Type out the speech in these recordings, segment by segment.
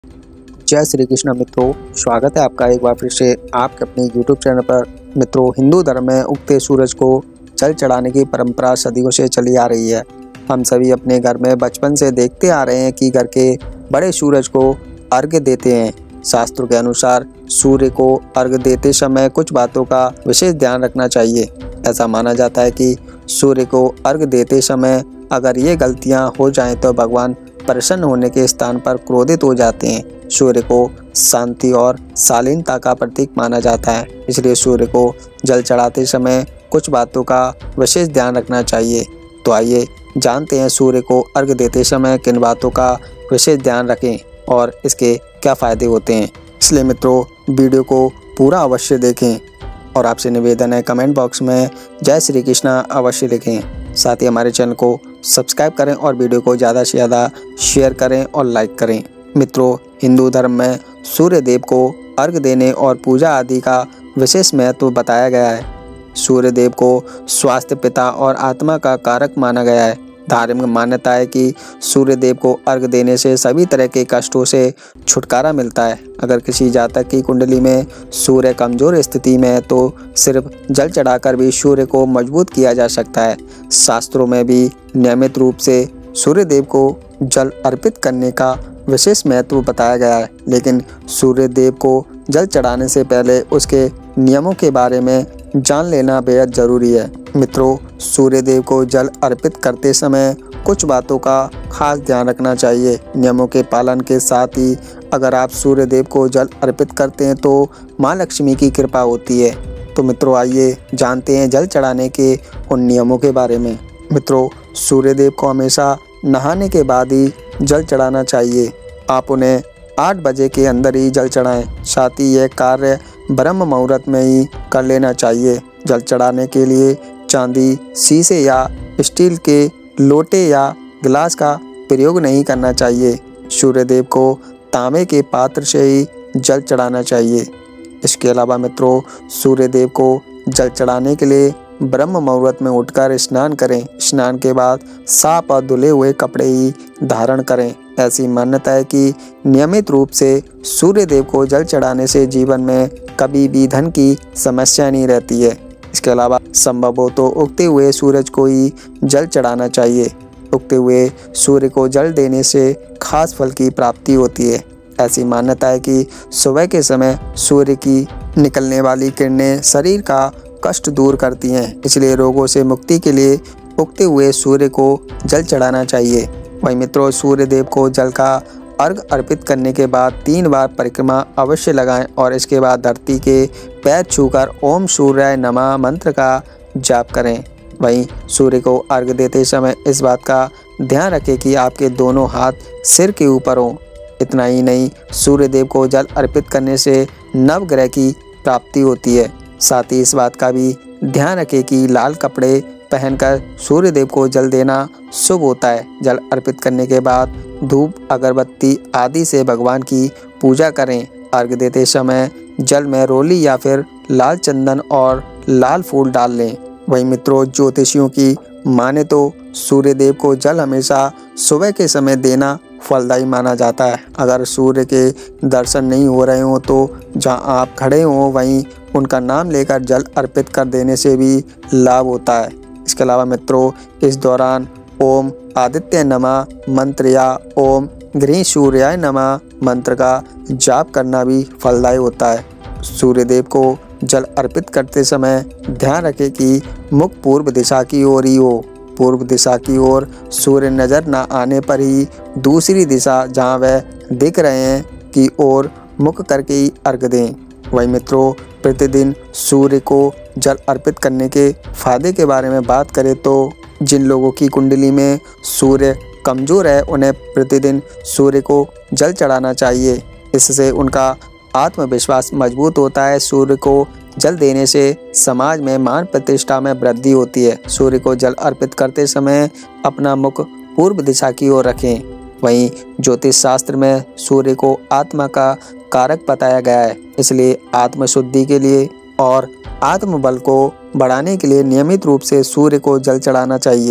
जय श्री कृष्ण मित्रों, स्वागत है आपका एक बार फिर से आपके अपने YouTube चैनल पर। मित्रों, हिंदू धर्म में उगते सूरज को जल चढ़ाने की परंपरा सदियों से चली आ रही है। हम सभी अपने घर में बचपन से देखते आ रहे हैं कि घर के बड़े सूरज को अर्घ्य देते हैं। शास्त्रों के अनुसार सूर्य को अर्घ्य देते समय कुछ बातों का विशेष ध्यान रखना चाहिए। ऐसा माना जाता है कि सूर्य को अर्घ्य देते समय अगर ये गलतियां हो जाएं तो भगवान प्रसन्न होने के स्थान पर क्रोधित हो जाते हैं। सूर्य को शांति और शालीनता का प्रतीक माना जाता है, इसलिए सूर्य को जल चढ़ाते समय कुछ बातों का विशेष ध्यान रखना चाहिए। तो आइए जानते हैं सूर्य को अर्घ्य देते समय किन बातों का विशेष ध्यान रखें और इसके क्या फायदे होते हैं। इसलिए मित्रों, वीडियो को पूरा अवश्य देखें और आपसे निवेदन है कमेंट बॉक्स में जय श्री कृष्णा अवश्य लिखें। साथ ही हमारे चैनल को सब्सक्राइब करें और वीडियो को ज़्यादा से ज़्यादा शेयर करें और लाइक करें। मित्रों, हिंदू धर्म में सूर्य देव को अर्घ्य देने और पूजा आदि का विशेष महत्व बताया गया है। सूर्य देव को स्वास्थ्य, पिता और आत्मा का कारक माना गया है। धार्मिक मान्यता है कि सूर्य देव को अर्घ्य देने से सभी तरह के कष्टों से छुटकारा मिलता है। अगर किसी जातक की कुंडली में सूर्य कमजोर स्थिति में है तो सिर्फ जल चढ़ाकर भी सूर्य को मजबूत किया जा सकता है। शास्त्रों में भी नियमित रूप से सूर्य देव को जल अर्पित करने का विशेष महत्व बताया गया है, लेकिन सूर्य देव को जल चढ़ाने से पहले उसके नियमों के बारे में जान लेना बेहद जरूरी है। मित्रों, सूर्य देव को जल अर्पित करते समय कुछ बातों का खास ध्यान रखना चाहिए। नियमों के पालन के साथ ही अगर आप सूर्य देव को जल अर्पित करते हैं तो माँ लक्ष्मी की कृपा होती है। तो मित्रों, आइए जानते हैं जल चढ़ाने के उन नियमों के बारे में। मित्रों, सूर्य देव को हमेशा नहाने के बाद ही जल चढ़ाना चाहिए। आप उन्हें 8 बजे के अंदर ही जल चढ़ाएं। साथ ही यह कार्य ब्रह्म मुहूर्त में ही कर लेना चाहिए। जल चढ़ाने के लिए चांदी, शीशे या स्टील के लोटे या गिलास का प्रयोग नहीं करना चाहिए। सूर्य देव को तांबे के पात्र से ही जल चढ़ाना चाहिए। इसके अलावा मित्रों, सूर्य देव को जल चढ़ाने के लिए ब्रह्म मुहूर्त में उठकर स्नान करें। स्नान के बाद साफ और धुले हुए कपड़े ही धारण करें। ऐसी मान्यता है कि नियमित रूप से सूर्य देव को जल चढ़ाने से जीवन में कभी भी धन की समस्या नहीं रहती है। इसके अलावा संभव हो तो उगते हुए सूरज को ही जल चढ़ाना चाहिए। उगते हुए सूर्य को जल देने से खास फल की प्राप्ति होती है। ऐसी मान्यता है कि सुबह के समय सूर्य की निकलने वाली किरणें शरीर का कष्ट दूर करती हैं, इसलिए रोगों से मुक्ति के लिए उगते हुए सूर्य को जल चढ़ाना चाहिए। वहीं मित्रों, सूर्य देव को जल का अर्घ्य अर्पित करने के बाद 3 बार परिक्रमा अवश्य लगाएं और इसके बाद धरती के पैर छूकर ओम सूर्याय नमः मंत्र का जाप करें। वहीं सूर्य को अर्घ्य देते समय इस बात का ध्यान रखें कि आपके दोनों हाथ सिर के ऊपर हों। इतना ही नहीं, सूर्य देव को जल अर्पित करने से नवग्रह की प्राप्ति होती है। साथ ही इस बात का भी ध्यान रखें कि लाल कपड़े पहनकर सूर्य देव को जल देना शुभ होता है। जल अर्पित करने के बाद धूप, अगरबत्ती आदि से भगवान की पूजा करें। अर्घ्य देते समय जल में रोली या फिर लाल चंदन और लाल फूल डाल लें। वहीं मित्रों, ज्योतिषियों की माने तो सूर्य देव को जल हमेशा सुबह के समय देना फलदायी माना जाता है। अगर सूर्य के दर्शन नहीं हो रहे हों तो जहां आप खड़े हों वहीं उनका नाम लेकर जल अर्पित कर देने से भी लाभ होता है। इसके अलावा मित्रों, इस दौरान ओम आदित्य नमः मंत्र या ओम गृह सूर्याय नमः मंत्र का जाप करना भी फलदायी होता है। सूर्य देव को जल अर्पित करते समय ध्यान रखें कि मुख पूर्व दिशा की ओर ही हो। पूर्व दिशा की ओर सूर्य नजर न आने पर ही दूसरी दिशा जहां वह दिख रहे हैं की ओर मुख करके ही अर्घ्य दें। वहीं मित्रों, प्रतिदिन सूर्य को जल अर्पित करने के फायदे के बारे में बात करें तो जिन लोगों की कुंडली में सूर्य कमजोर है उन्हें प्रतिदिन सूर्य को जल चढ़ाना चाहिए। इससे उनका आत्मविश्वास मजबूत होता है। सूर्य को जल देने से समाज में मान प्रतिष्ठा में वृद्धि होती है। सूर्य को जल अर्पित करते समय अपना मुख पूर्व दिशा की ओर रखें। वहीं ज्योतिष शास्त्र में सूर्य को आत्मा का कारक बताया गया है, इसलिए आत्मशुद्धि के लिए और आत्मबल को बढ़ाने के लिए नियमित रूप से सूर्य को जल चढ़ाना चाहिए।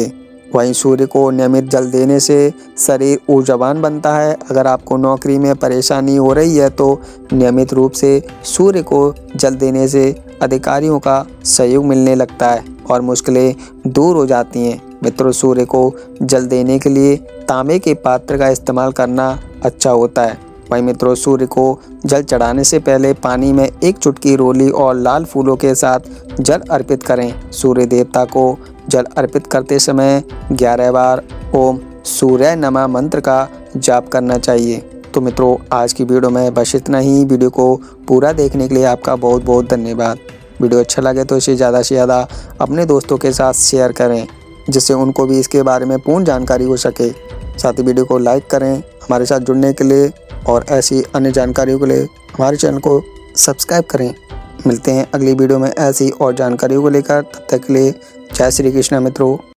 वहीं सूर्य को नियमित जल देने से शरीर ऊर्जावान बनता है। अगर आपको नौकरी में परेशानी हो रही है तो नियमित रूप से सूर्य को जल देने से अधिकारियों का सहयोग मिलने लगता है और मुश्किलें दूर हो जाती हैं। मित्रों, सूर्य को जल देने के लिए तांबे के पात्र का इस्तेमाल करना अच्छा होता है। वहीं मित्रों, सूर्य को जल चढ़ाने से पहले पानी में एक चुटकी रोली और लाल फूलों के साथ जल अर्पित करें। सूर्य देवता को जल अर्पित करते समय 11 बार ओम सूर्याय नमः मंत्र का जाप करना चाहिए। तो मित्रों, आज की वीडियो में बस इतना ही। वीडियो को पूरा देखने के लिए आपका बहुत बहुत धन्यवाद। वीडियो अच्छा लगे तो इसे ज़्यादा से ज़्यादा अपने दोस्तों के साथ शेयर करें, जिससे उनको भी इसके बारे में पूर्ण जानकारी हो सके। साथ ही वीडियो को लाइक करें। हमारे साथ जुड़ने के लिए और ऐसी अन्य जानकारियों के लिए हमारे चैनल को सब्सक्राइब करें। मिलते हैं अगली वीडियो में ऐसी और जानकारियों को लेकर। तब तक के लिए जय श्री कृष्ण मित्रों।